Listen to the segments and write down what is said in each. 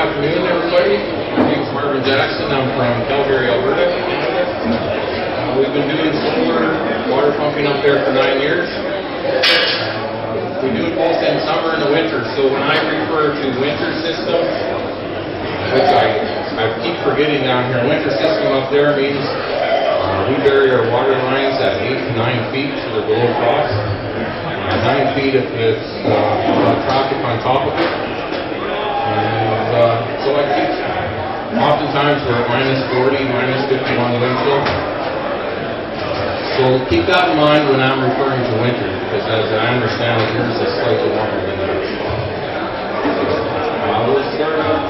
afternoon, everybody. My name is Marvin. I'm from Calgary, Alberta. We've been doing solar water pumping up there for 9 years. We do it both in summer and the winter. So when I refer to winter system, which I keep forgetting down here, winter system up there means we bury our water lines at 8 to 9 feet, so they're below frost. 9 feet if it's traffic on top of it. And so I keep, oftentimes we're at minus 40, minus 51 wind chill. So keep that in mind when I'm referring to winter, because as I understand it, yours is slightly warmer than that. We'll start out.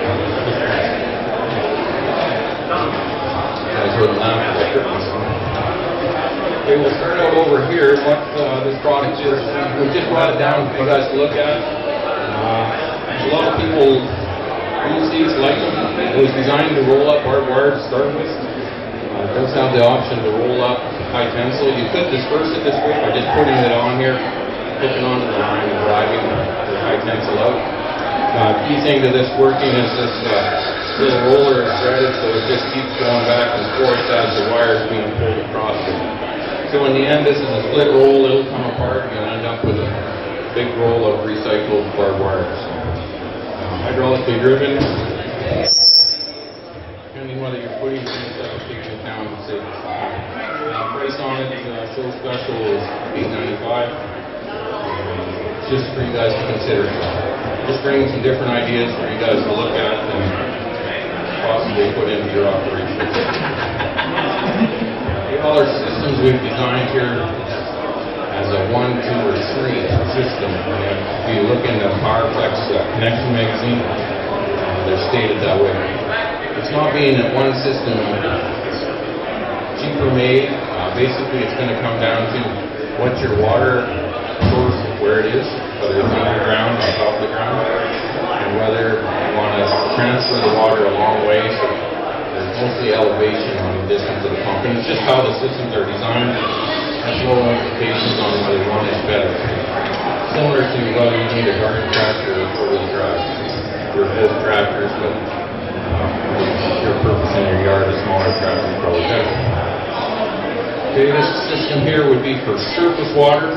Okay, we'll start out over here. What this product is, we just brought it down for you guys to look at. A lot of people use these, like them. It was designed to roll up barbed wire to start with. It does have the option to roll up high tensile. You could disperse it this way by just putting it on here, hooking onto the line and driving the high tensile out. Key thing to this working is this little roller is threaded, so it just keeps going back and forth as the wire is being pulled across it. So in the end, this is a split roll. It'll come apart and you'll end up with a big roll of recycled barbed wires. Hydraulically driven. Depending whether you're putting things up or taking it down, say price on it, show special is $8.95. Just for you guys to consider. Just bringing some different ideas for you guys to look at and possibly put into your operation. All our systems we've designed here as a 1, 2, or 3 system. And if you look in the PowerFlex connection magazine, they're stated that way. It's not being that one system cheaper made. Basically, it's going to come down to what your water source, where it is, whether it's underground, on top of the ground, and whether you want to transfer the water a long way. So there's mostly elevation on the distance of the pump. And it's just how the systems are designed. Has no implications on whether one is better. Similar to whether you need a garden tractor or 4-wheel drive. They're both tractors, but your purpose in your yard, a smaller tractor is probably better. Okay, this system here would be for surface water.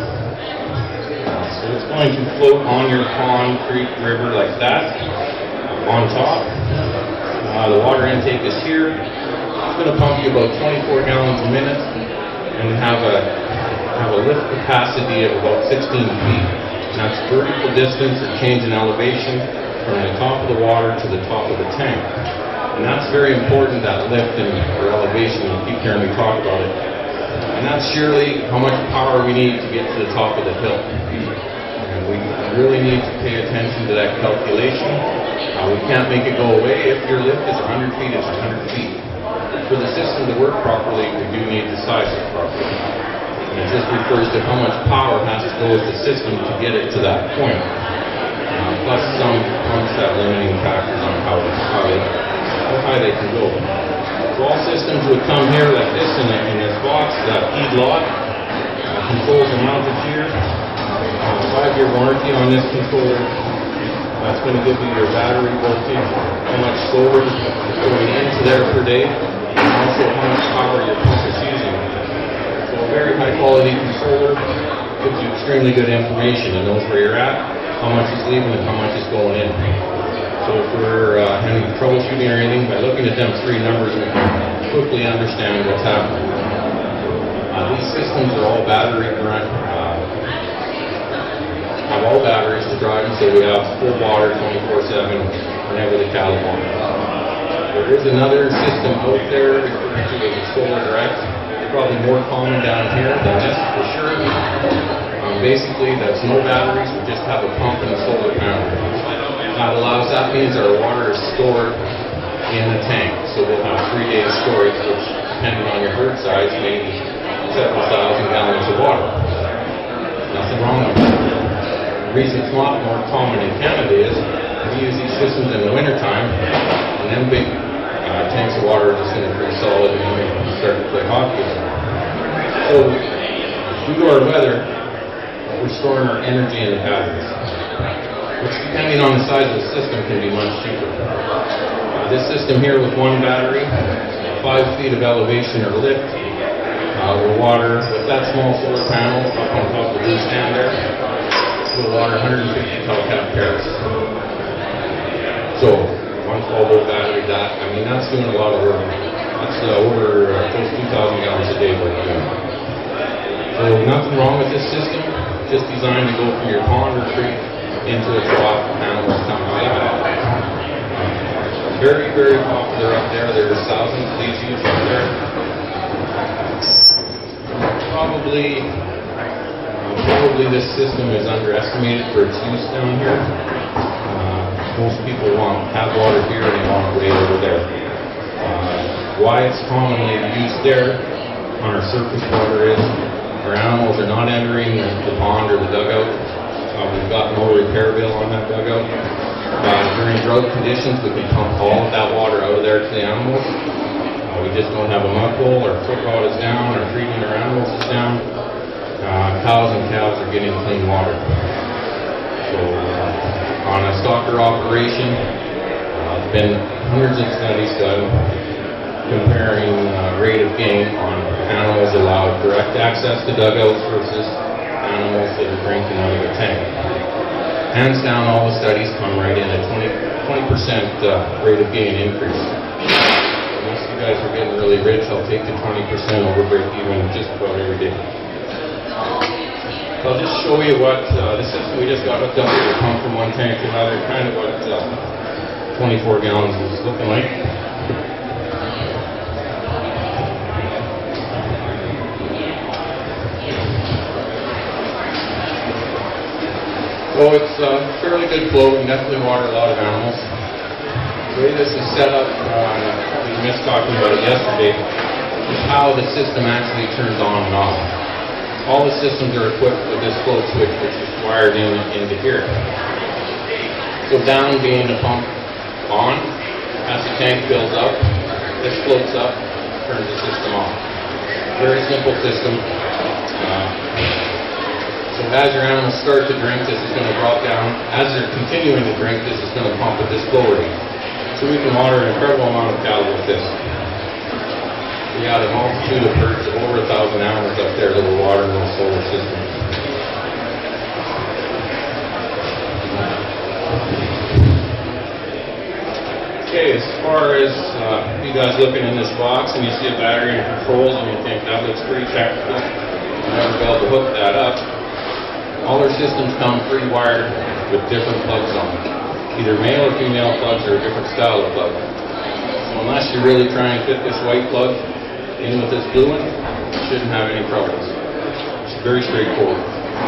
So it's going to float on your pond, creek, river like that, on top. The water intake is here. It's going to pump you about 24 gallons a minute and have a lift capacity of about 16 feet. And that's vertical distance or change in elevation from the top of the water to the top of the tank. And that's very important, that lift or elevation. You keep hearing me talk about it. And that's surely how much power we need to get to the top of the hill. And we really need to pay attention to that calculation. We can't make it go away. If your lift is 100 feet, it's 100 feet. For the system to work properly, we do need to size it properly. And it just refers to how much power has to go with the system to get it to that point. Plus some pumps have limiting factors on how high they can go. So all systems would come here like this in this box, that feed lot. Controls are mounted here. 5-year warranty on this controller. That's going to give you your battery voltage, how much solar is going into there per day, and also how much power your pump is using. So a very high quality controller gives you extremely good information. It knows where you're at, how much is leaving, and how much is going in. So if we're having troubleshooting or anything, by looking at them 3 numbers, we can quickly understand what's happening. These systems are all battery run. Have all batteries to drive them, so we have full water 24/7 whenever the cattle want. There is another system out there referred to as a solar direct. It's probably more common down here than this for sure. Basically, that's no batteries. We just have a pump and a solar panel. That means our water is stored in the tank. So we'll have 3 days storage, which depending on your herd size, maybe several thousand gallons of water. Nothing wrong with that. The reason it's not more common in Canada is we use these systems in the wintertime, and then big tanks of water are just going to freeze solid and we start to play hockey. So due to our weather, we're storing our energy in the batteries. which depending on the size of the system can be much cheaper. This system here with one battery, 5 feet of elevation or lift, will water, with that small solar panel up on top of the blue stand there, will water 150 Telcap pairs. So, one 12-volt battery, that's doing a lot of work. That's over close to 2,000 gallons a day worth of doing. So nothing wrong with this system, just designed to go from your pond or creek into a trough, animals come out of it. Very, very popular up there. There's thousands of these used up there. Probably this system is underestimated for its use down here. Most people have water here and they want it way over there. Why it's commonly used there on our surface water is our animals are not entering the pond or the dugout. We've got no repair bill on that dugout. During drought conditions, we can pump all of that water out of there to the animals. We just don't have a mud hole, our foot rod is down, our treating our animals is down. Cows and calves are getting clean water. So on a stocker operation, there's been hundreds of studies done comparing rate of gain on animals allowed direct access to dugouts versus animals that are drinking out of a tank. Hands down, all the studies come right in at 20% rate of gain increase. Unless you guys are getting really rich, I'll take the 20% over break even just about every day. I'll just show you what the system we just got hooked up with, pump from one tank to another, kind of what 24 gallons is looking like. So it's fairly good flow. We can definitely water a lot of animals. The way this is set up, we missed talking about it yesterday, is how the system actually turns on and off. All the systems are equipped with this float switch, which is wired into here. So down being the pump on, as the tank fills up, this floats up, turns the system off. Very simple system. So as your animals start to drink, this is going to drop down. As they're continuing to drink, this is going to pump at this flow rate. So we can water an incredible amount of cattle with this. We got a multitude of herds of over 1,000 animals up there that will water in the solar system. Okay, as far as you guys looking in this box and you see a battery and controls and you think that looks pretty technical, you'll never be able to hook that up. All our systems come pre-wired with different plugs on them. Either male or female plugs or a different style of plug. So unless you really try and fit this white plug in with this blue one, you shouldn't have any problems. It's very straightforward.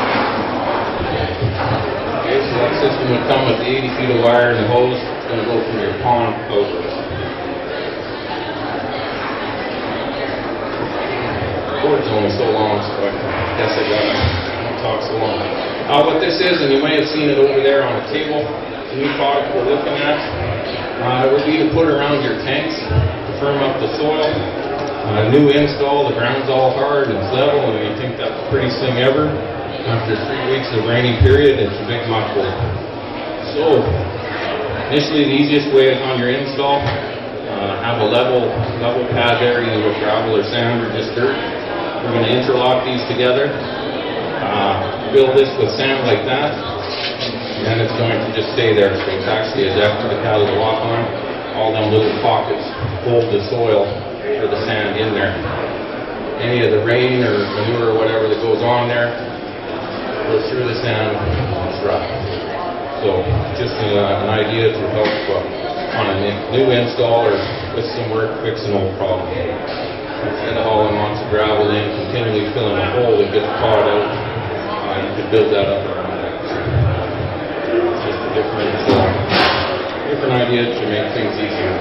Okay, so that system would come with the 80 feet of wire and the hose. It's going to go from your pond over. The cord's only so long, so I guess I got it. Talk so long. What this is, and you may have seen it over there on the table, the new product we're looking at, it would be to put around your tanks to firm up the soil. New install, the ground's all hard and it's level, and you think that's the prettiest thing ever. After 3 weeks of rainy period, it's a big muck hole. So, initially the easiest way is on your install, have a level pad there, either with gravel or sand or just dirt. We're going to interlock these together. Build this with sand like that, and it's going to just stay there. So it's actually a deck for the cattle to walk on. All them little pockets hold the soil or the sand in there. Any of the rain or manure or whatever that goes on there goes through the sand and it's dry. So just an idea to help on a new install or with some work fix an old problem. Instead of hauling lots of gravel in, continually filling a hole that gets pawed out, you can build that up around that. It's just a different idea to make things easier.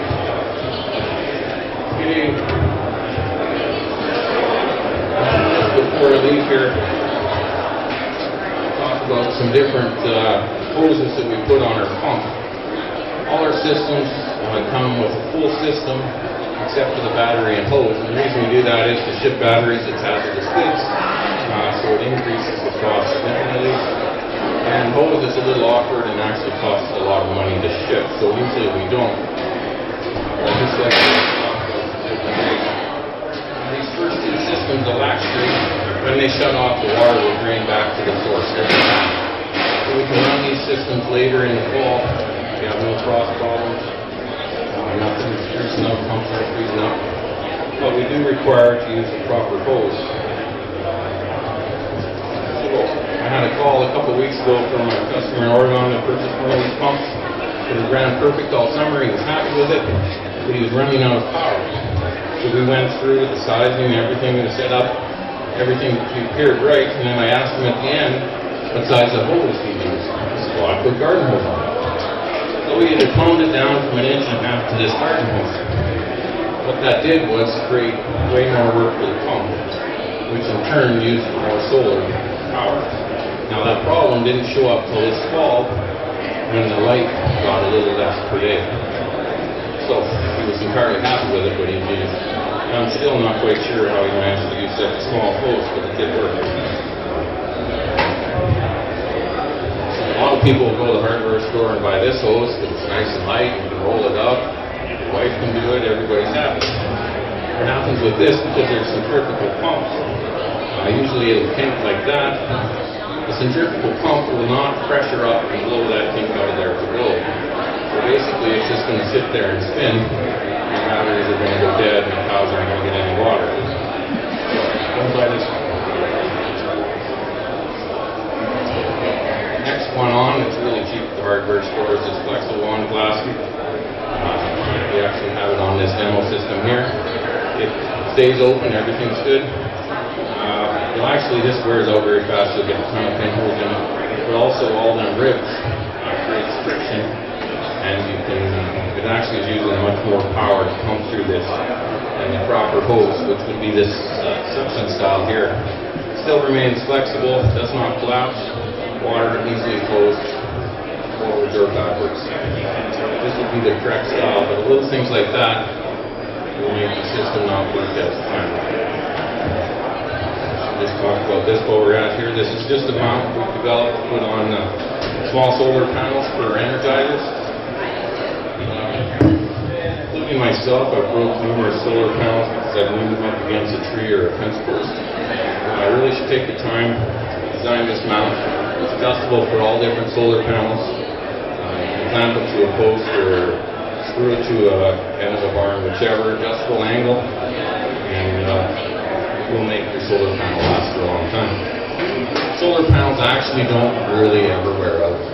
Okay. Before I leave here, talk about some different hoses that we put on our pump. All our systems come with a full system except for the battery and hose. And the reason we do that is to ship batteries, it's hazardous goods, so it increases the cost significantly. And hose is a little awkward and actually costs a lot of money to ship, so usually we don't. I just like to talk about the different ways. These first two systems will actually, when they shut off, the water will drain back to the source every time. So we can run these systems later in the fall. We have no frost problems. Nothing freezing up, pumps aren't freezing up. But we do require to use the proper hose. I had a call a couple of weeks ago from a customer in Oregon that purchased one of these pumps. It ran perfect all summer. He was happy with it, but he was running out of power. So we went through the sizing and everything and set up. Everything appeared right, and then I asked him at the end what size of hose he used. He said, well, I put garden hose on it. So we had toned it down from 1.5 inches to this garden hose. What that did was create way more work for the pump, which in turn used more solar power. Now that problem didn't show up till this fall when the light got a little less per day. So he was entirely happy with it, but he did. I'm still not quite sure how he managed to use such a small hose, but it did work. A lot of people will go to the hardware store and buy this hose because it's nice and light, you can roll it up, your wife can do it, everybody's happy. What happens with this, because there's centrifugal pumps, usually it'll kink like that. The centrifugal pump will not pressure up and blow that kink out of there to roll. So basically it's just going to sit there and spin, and batteries are going to go dead and the cows aren't going to get any water. So don't buy this one. Next one on, it's really cheap at the hardware stores, is flexible on plastic. We actually have it on this demo system here. It stays open, everything's good. Actually, this wears out very fast. You'll get a ton of pinholes in it. But also, all them ribs creates friction, and you can. It actually is using much more power to pump through this than the proper hose, which would be this suction style here. Still remains flexible, does not collapse. Water easily flows forwards or backwards. This would be the correct style, but little things like that will make the system not work as planned. Just talk about this while we're at here. This is just a mount we've developed to put on small solar panels for energizers. Including myself, I've broke numerous solar panels because I've moved them up against a tree or a fence post. I really should take the time to design this mount. It's adjustable for all different solar panels. You can clamp it to a post or screw it to an end of a barn, whichever adjustable angle. And will make your solar panel last for a long time. Solar panels actually don't really ever wear out.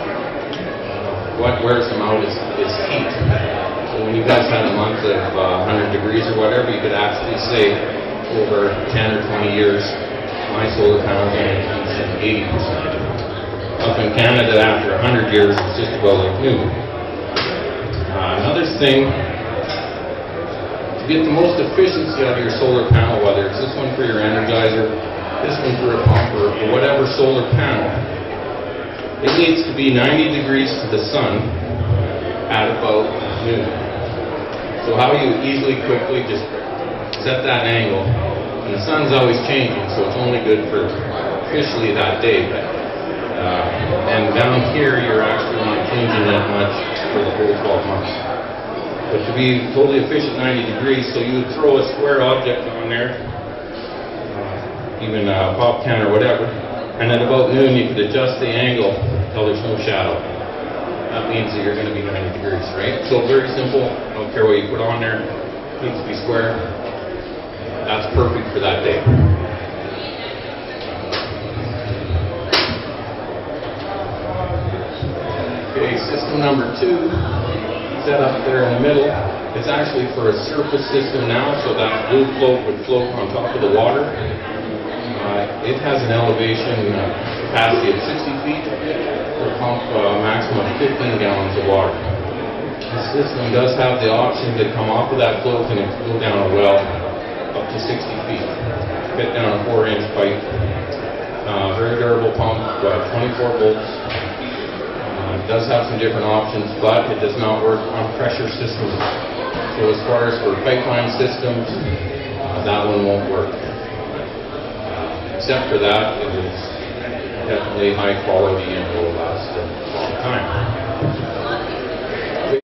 What wears them out is heat. So when you guys had a month of 100 degrees or whatever, you could actually say over 10 or 20 years, my solar panels only heat 80%. Up in Canada, after 100 years, it's just about like new. Another thing, get the most efficiency out of your solar panel, whether it's this one for your energizer, this one for a pump, or whatever solar panel, it needs to be 90 degrees to the sun at about noon. So how you easily, quickly just set that angle, and the sun's always changing, so it's only good for officially that day. And down here, you're actually not changing that much for the whole 12 months. But to be totally efficient, 90 degrees, so you would throw a square object on there, even a pop can or whatever, and at about noon you could adjust the angle until there's no shadow. That means that you're going to be 90 degrees, right? So very simple, don't care what you put on there, it needs to be square. That's perfect for that day. Okay, system number 2. Set up there in the middle. It's actually for a surface system now, so that blue float would float on top of the water. It has an elevation capacity of 60 feet. It'll pump a maximum of 15 gallons of water. The system does have the option to come off of that float and go down a well up to 60 feet. Fit down a 4-inch pipe. Very durable pump, 24 volts. It does have some different options, but it does not work on pressure systems. So as far as for pipeline systems, that one won't work. Except for that, it is definitely high quality and will last a long time.